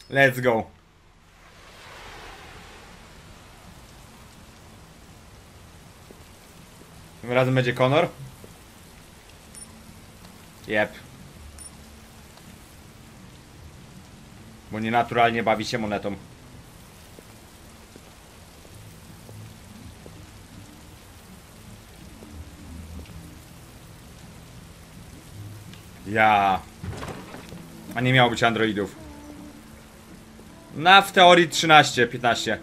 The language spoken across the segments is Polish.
Let's go. Tym razem będzie Connor? Jep. Bo nienaturalnie bawi się monetą. Ja. A nie miało być androidów. W teorii 13, 15.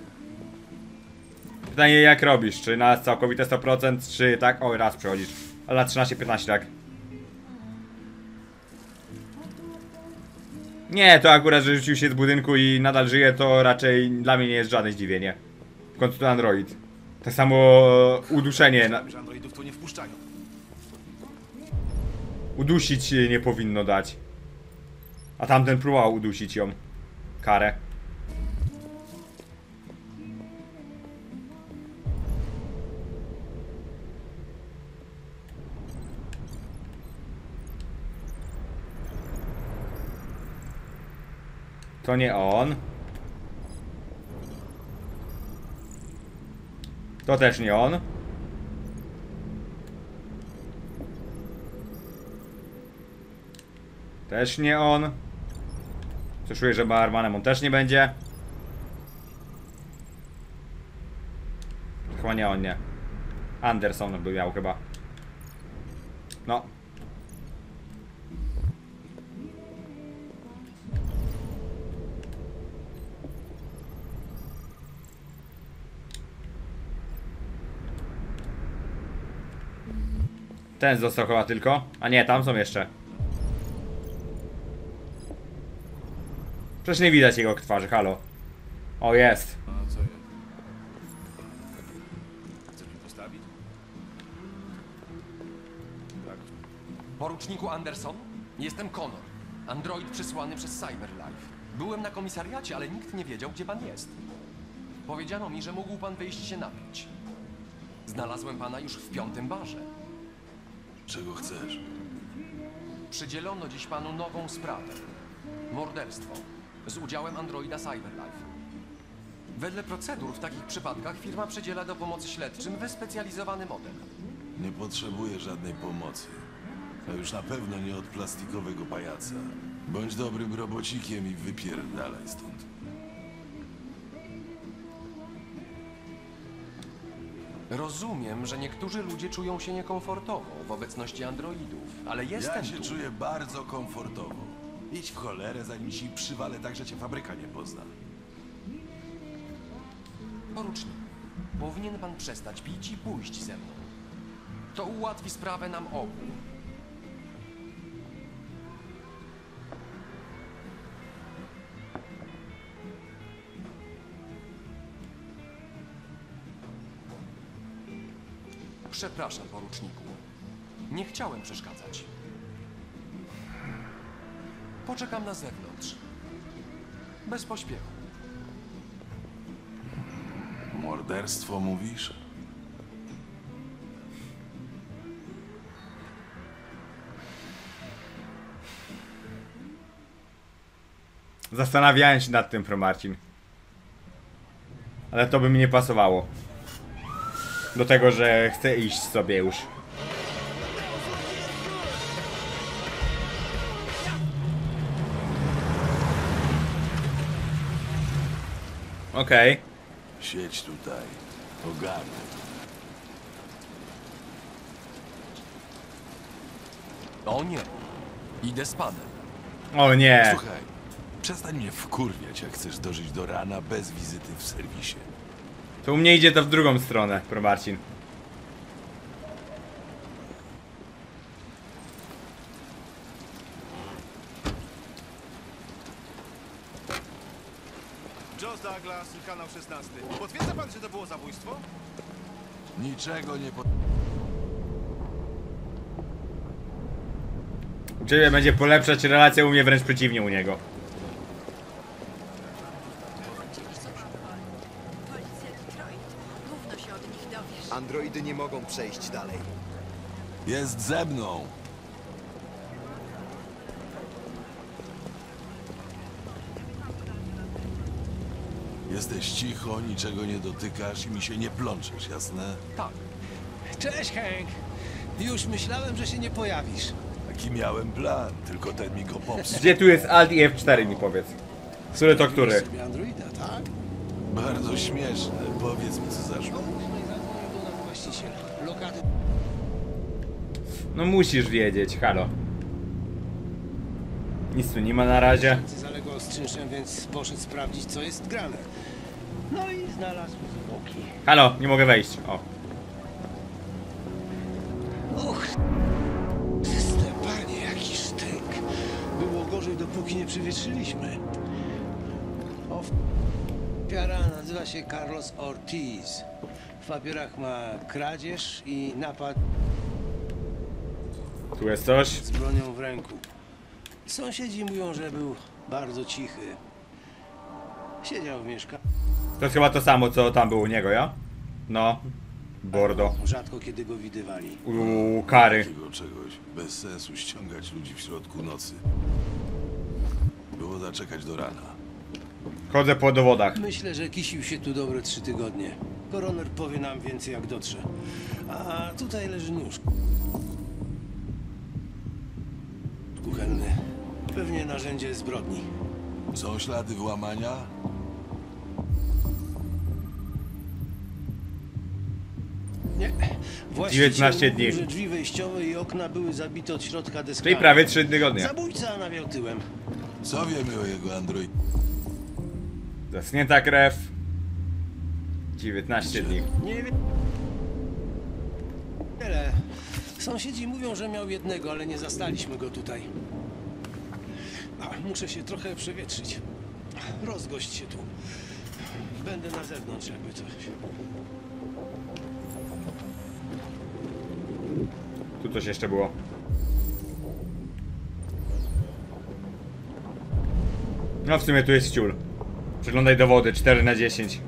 Pytanie jak robisz? Czy na całkowite 100%, czy tak? O, raz przechodzisz. Ale na 13, 15 tak. Nie, to akurat, że rzucił się z budynku i nadal żyje, to raczej dla mnie nie jest żadne zdziwienie. W końcu to android. Tak samo uduszenie. Androidów tu nie wpuszczają. Udusić nie powinno dać. A tamten próbował udusić ją. Karę. To nie on. To też nie on. Też nie on. Coś czuję, że barmanem on też nie będzie. Chyba nie on, nie. Anderson by miał chyba. No. Ten został chyba tylko. A nie, tam są jeszcze. Przecież nie widać jego twarzy, halo. O, jest. A co jest? Chcesz mi postawić? Tak. Poruczniku Anderson, jestem Connor. Android przysłany przez Cyberlife. Byłem na komisariacie, ale nikt nie wiedział, gdzie pan jest. Powiedziano mi, że mógł pan wyjść się napić. Znalazłem pana już w 5. barze. Czego chcesz? Przydzielono dziś panu nową sprawę. Morderstwo. Z udziałem androida Cyberlife. Wedle procedur w takich przypadkach firma przydziela do pomocy śledczym wyspecjalizowany model. Nie potrzebuję żadnej pomocy. A już na pewno nie od plastikowego pajaca. Bądź dobrym robocikiem i wypierdalaj stąd. Rozumiem, że niektórzy ludzie czują się niekomfortowo w obecności androidów, ale jestem Ja się tu. czuję bardzo komfortowo. Idź w cholerę, zanim ci przywalę tak, że cię fabryka nie pozna. Porucznik, powinien pan przestać pić i pójść ze mną. To ułatwi sprawę nam obu. Przepraszam, poruczniku. Nie chciałem przeszkadzać. Poczekam na zewnątrz. Bez pośpiechu. Morderstwo mówisz? Zastanawiałem się nad tym, Pro Marcin. Ale to by mi nie pasowało. Do tego, że chcę iść sobie już. Okej. Siedź tutaj. Ogarnę. O nie. Idę z panem. O nie. Słuchaj, przestań mnie wkurwiać, jak chcesz dożyć do rana bez wizyty w serwisie. To u mnie idzie to w drugą stronę, Pro Marcin. Joe Douglas, kanał 16. Potwierdza pan, że to było zabójstwo? Niczego nie po... U ciebie będzie polepszać relację, u mnie wręcz przeciwnie u niego. Policja Detroit. Gówno się od nich dowiesz. Androidy nie mogą przejść dalej. Jest ze mną! Jesteś cicho, niczego nie dotykasz i mi się nie plączesz, jasne? Tak. Cześć, Hank. Już myślałem, że się nie pojawisz. Taki miałem plan, tylko ten mi go popsuł. Gdzie tu jest Alt i F4 mi powiedz. Który to który? Sobie Androida, tak? Bardzo śmieszne. Powiedz mi, co zaszło. Później zadzwonił do nas właściciel. Lokaty No musisz wiedzieć, halo. Nic tu nie ma na razie. zaległo z czynszem, więc poszedł sprawdzić, co jest grane. No i znalazł zwłoki. Halo, nie mogę wejść. O. Uch, Stepanie, jaki sztyk. Było gorzej, dopóki nie przywietrzyliśmy. Ofiara nazywa się Carlos Ortiz. W papierach ma kradzież i napad Tu jest coś. z bronią w ręku. Sąsiedzi mówią, że był bardzo cichy. Siedział w mieszkaniu. To jest chyba to samo, co tam było u niego, ja? No. Bordo. Rzadko kiedy go widywali. Kary. Takiego czegoś. Bez sensu ściągać ludzi w środku nocy. Było zaczekać do rana. Chodzę po dowodach. Myślę, że kisił się tu dobre 3 tygodnie. Koroner powie nam więcej, jak dotrze. A tutaj leży nóż kuchenny. Pewnie narzędzie zbrodni. Są ślady włamania? Nie. Właściciel 19 mówił, dni. że drzwi wejściowe i okna były zabite od środka deskami. Czyli prawie 3 tygodnie. Zabójca nawiał tyłem. Co wiemy o jego androidzie? Zaschnięta krew. 19 dni. Nie wiem. Wiele. Sąsiedzi mówią, że miał jednego, ale nie zastaliśmy go tutaj. Muszę się trochę przewietrzyć. Rozgość się tu. Będę na zewnątrz, jakby coś. Tu coś jeszcze było. No w sumie tu jest ciul. Przeglądaj dowody, 4/10.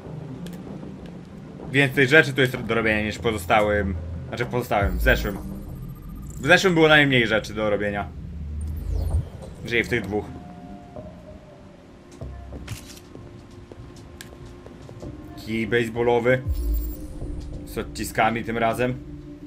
Więcej rzeczy tu jest do robienia niż w pozostałym. Znaczy w pozostałym, w zeszłym. W zeszłym było najmniej rzeczy do robienia. Czyli w tych dwóch. Kij baseballowy. Z odciskami tym razem.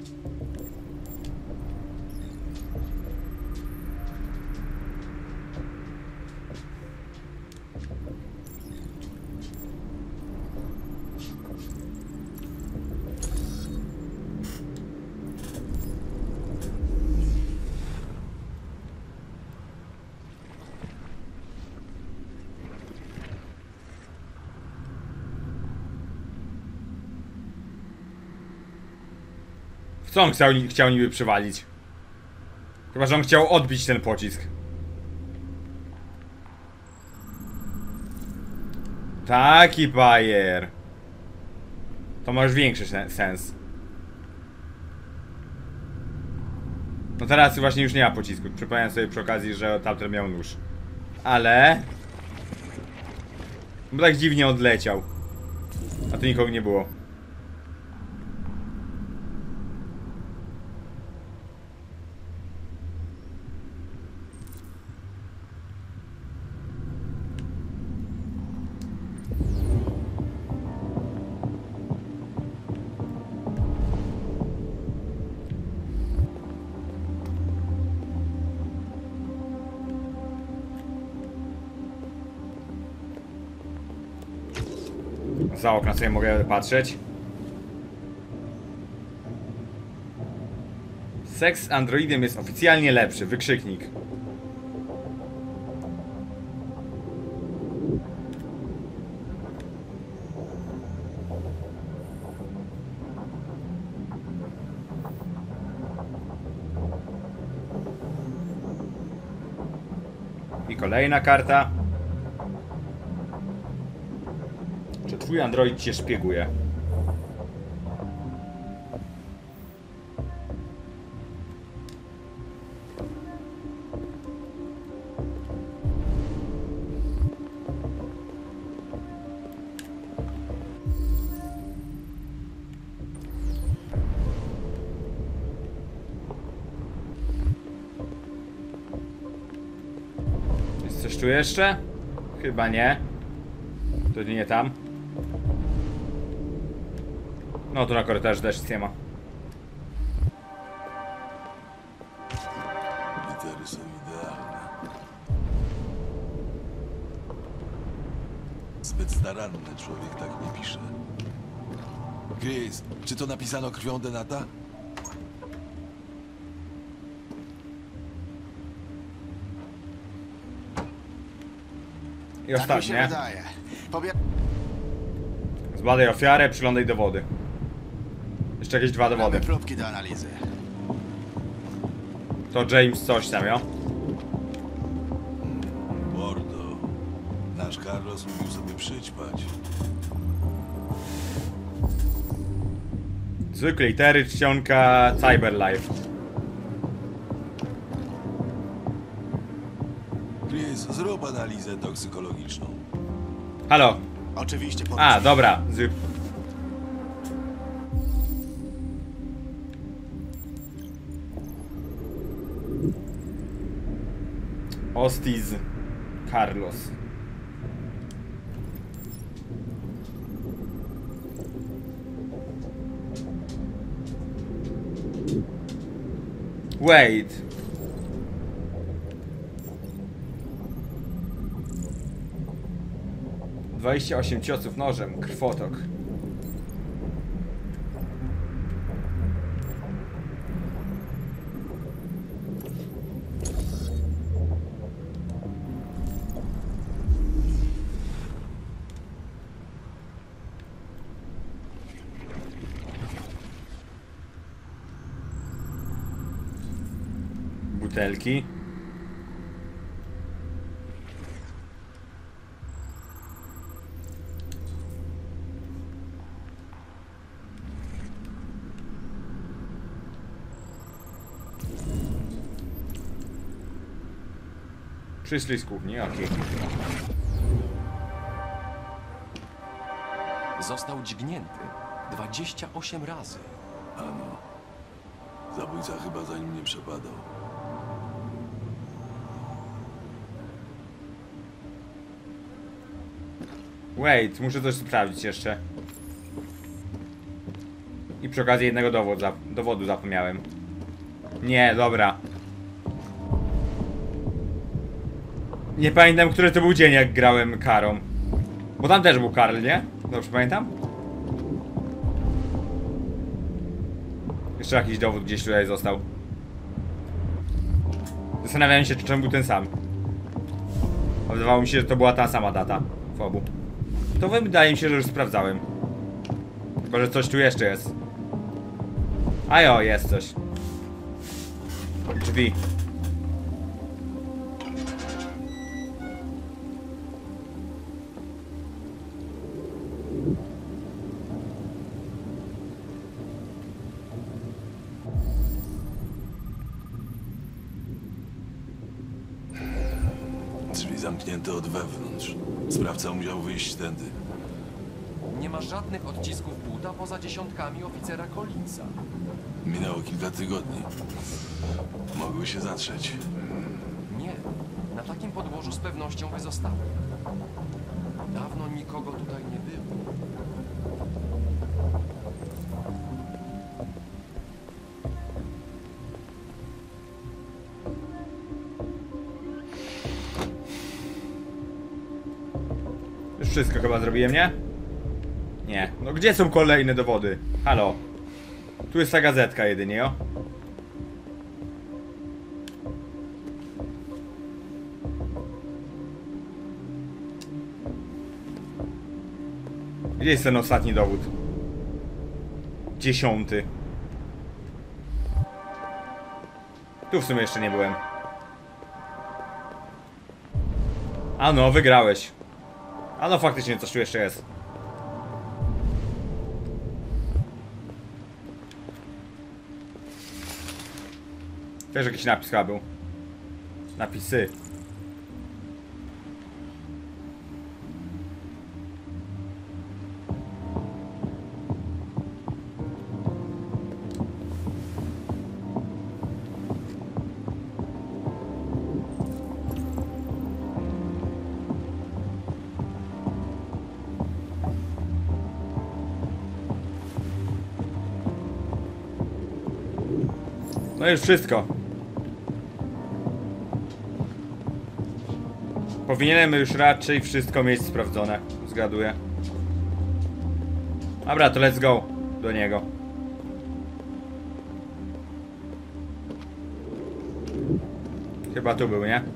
W co on chciał niby przywalić? Chyba, że on chciał odbić ten pocisk. Taki bajer. To ma już większy sens. No teraz właśnie już nie ma pocisku. Przypomniałem sobie przy okazji, że tamten miał nóż. Ale... Bo tak dziwnie odleciał. A tu nikogo nie było. Za okna sobie mogę patrzeć. Seks z androidem jest oficjalnie lepszy. Wykrzyknik. I kolejna karta. Czy twój android cię szpieguje? Jest coś tu jeszcze? Chyba nie. To nie tam. No tu na korytarzu też nic nie ma. Litery są idealne. Zbyt staranny człowiek tak nie pisze. Chris, czy to napisano krwią Denata? I Tak mi się ostatnie. wydaje. Zbadaj ofiarę, przyglądaj dowody. Jeszcze jakieś 2 dowody. Mamy próbki do analizy. To James coś tam, jo? Mordo. Nasz Carlos mówił sobie przyćpać. Zwykle litery, czcionka, Cyberlife. Chris, zrób analizę toksykologiczną. Halo. Oczywiście, A, dobra. Ostiz Carlos. Wait. Dwadzieścia 28 ciosów nożem, krwotok. Butelki. Przyszli z kuchni, okej. Został dźgnięty 28 razy. Ano. Zabójca chyba za nim nie przepadał. Wait, muszę coś sprawdzić jeszcze. I przy okazji jednego dowodu zapomniałem. Nie, dobra. Nie pamiętam, który to był dzień, jak grałem Karą. Bo tam też był Karl, nie? Dobrze pamiętam? Jeszcze jakiś dowód gdzieś tutaj został. Zastanawiałem się, czy czemu był ten sam. A wydawało mi się, że to była ta sama data w obu. To wydaje mi się, że już sprawdzałem. Tylko, że coś tu jeszcze jest. A jo, jest coś. Drzwi. Drzwi zamknięte od wewnątrz. Sprawca musiał wyjść tędy. Nie ma żadnych odcisków buta poza dziesiątkami oficera Collinsa. Minęło kilka tygodni. Mogły się zatrzeć. Nie, na takim podłożu z pewnością by zostały. Dawno nikogo tutaj nie było. Już wszystko chyba zrobiłem, nie? Nie. No gdzie są kolejne dowody? Halo. Tu jest ta gazetka jedynie, o. Gdzie jest ten ostatni dowód? 10. Tu w sumie jeszcze nie byłem. A no, wygrałeś. A no faktycznie coś tu jeszcze jest. Też jakiś napis chyba był. Napisy. No już wszystko. Powinienem już raczej wszystko mieć sprawdzone. Zgaduję. Dobra, to let's go do niego. Chyba tu był, nie?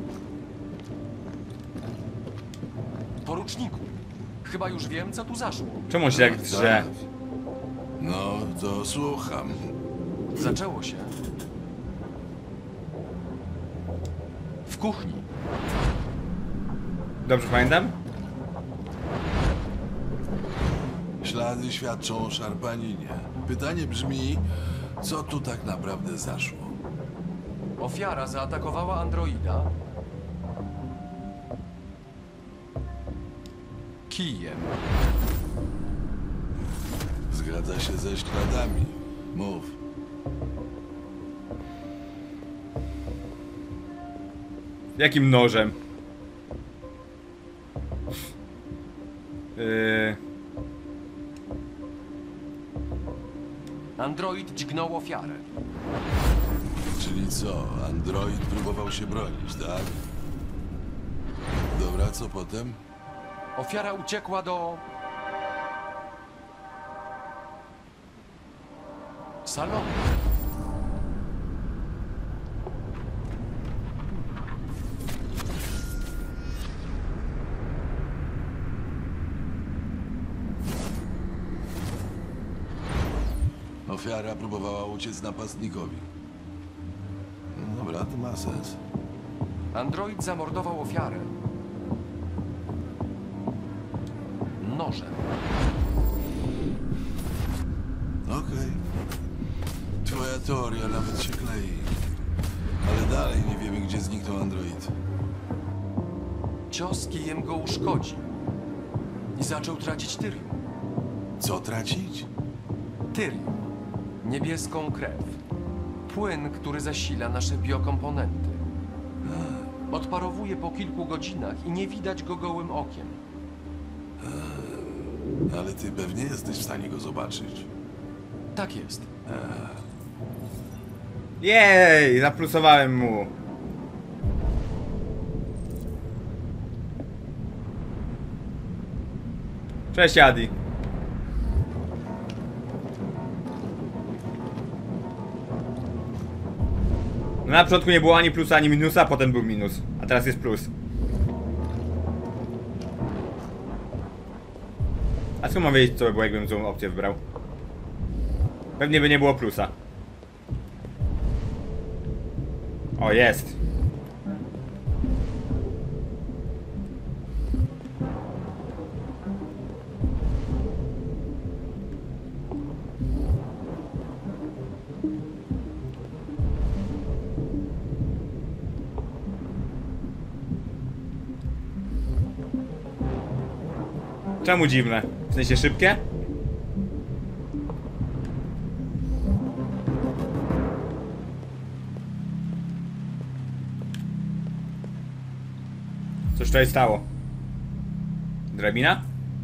Poruczniku, chyba już wiem, co tu zaszło. Czemu się tak drze? No, to słucham. Zaczęło się w kuchni. Dobrze pamiętam? Ślady świadczą o szarpaninie. Pytanie brzmi, co tu tak naprawdę zaszło? Ofiara zaatakowała androida kijem. Zgadza się ze śladami. Mów. Jakim nożem? Android dźgnął ofiarę. Czyli co? Android próbował się bronić, tak? Dobra, co potem? Ofiara uciekła do salonu. Ofiara próbowała uciec napastnikowi. No dobra, to ma sens. Android zamordował ofiarę nożem. Okej. Twoja teoria nawet się klei. Ale dalej nie wiemy, gdzie zniknął android. Cios kijem go uszkodził i zaczął tracić tyrium. Co tracić? Tyrium. Niebieską krew. Płyn, który zasila nasze biokomponenty. Odparowuje po kilku godzinach i nie widać go gołym okiem. Ale ty pewnie jesteś w stanie go zobaczyć. Tak jest. Jej! Zaplusowałem mu. Cześć, Adi. No na początku nie było ani plusa, ani minusa, a potem był minus. A teraz jest plus. A skąd mam wiedzieć, co by było, jakbym złą opcję wybrał? Pewnie by nie było plusa. O, jest. Czemu dziwne? W sensie szybkie? Coś tutaj stało. Drabina?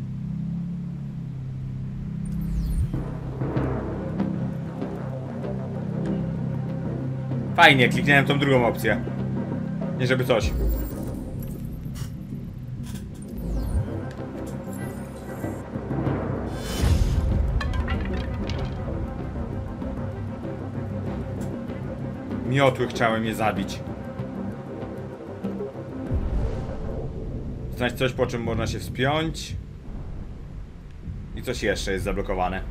Fajnie, kliknąłem tą drugą opcję. Nie żeby coś. Miotły chciałem je zabić. Znać coś, po czym można się wspiąć. I coś jeszcze jest zablokowane.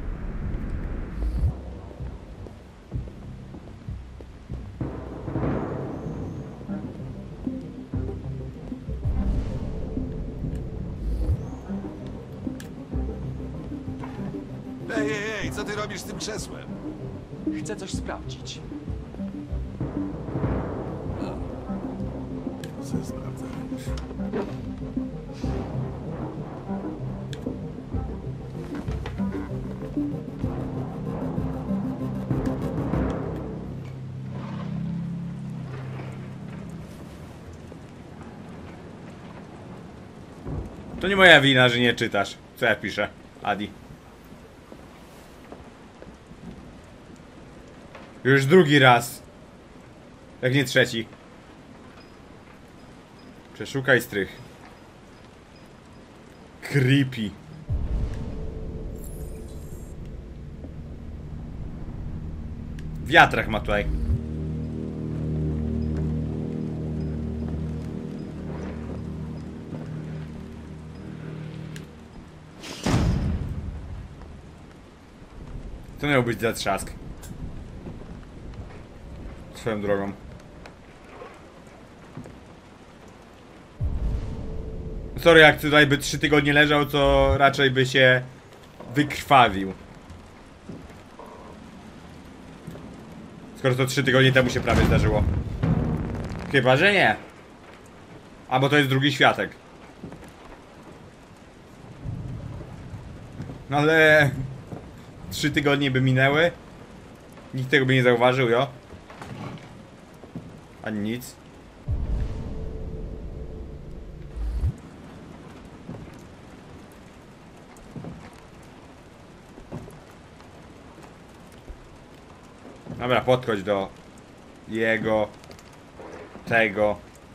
Ej, co ty robisz z tym krzesłem? Chcę coś sprawdzić. Co sprawdzę? To nie moja wina, że nie czytasz, co ja piszę, Adi. Już drugi raz. Jak nie trzeci. Przeszukaj strych. Creepy. Wiatrak ma tutaj. To miał być za trzask. Swoją drogą. Sorry, jak tutaj by 3 tygodnie leżał, to raczej by się wykrwawił. Skoro to 3 tygodnie temu się prawie zdarzyło. Chyba, że nie. A bo to jest drugi światek. No ale 3 tygodnie by minęły. Nikt tego by nie zauważył, jo? Ani nic. Dobra, podchodź do jego, tego.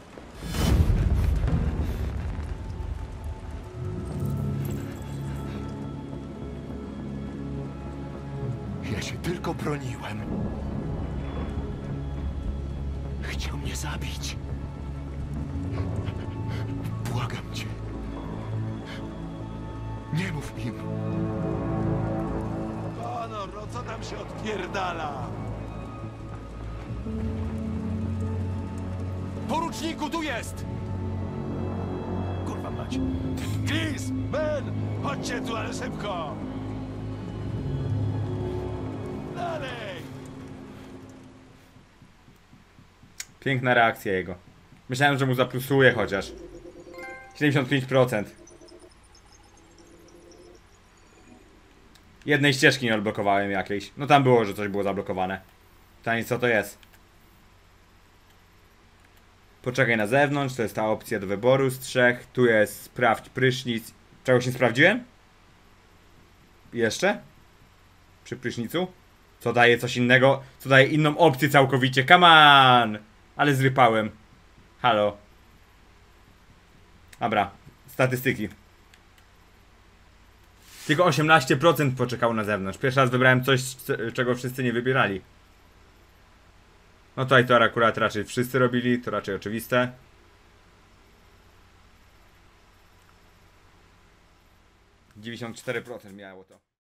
Ja się tylko broniłem. Chciał mnie zabić. Błagam cię. Nie mów im. Konor, no co tam się odpierdala? Poruczniku, tu jest! Kurwa mać. Chris! Ben! Chodźcie tu, ale szybko! Dalej! Piękna reakcja jego. Myślałem, że mu zaplusuje chociaż. 75%. Jednej ścieżki nie odblokowałem jakiejś. No tam było, że coś było zablokowane. Pytanie, co to jest? Poczekaj na zewnątrz, to jest ta opcja do wyboru z 3. Tu jest sprawdź prysznic. Czegoś nie sprawdziłem? Jeszcze? Przy prysznicu? Co daje coś innego? Co daje inną opcję całkowicie? Come on! Ale zrypałem. Halo. Dobra, statystyki. Tylko 18% poczekało na zewnątrz. Pierwszy raz wybrałem coś, czego wszyscy nie wybierali. No tutaj to akurat raczej wszyscy robili, to raczej oczywiste. 94% miało to.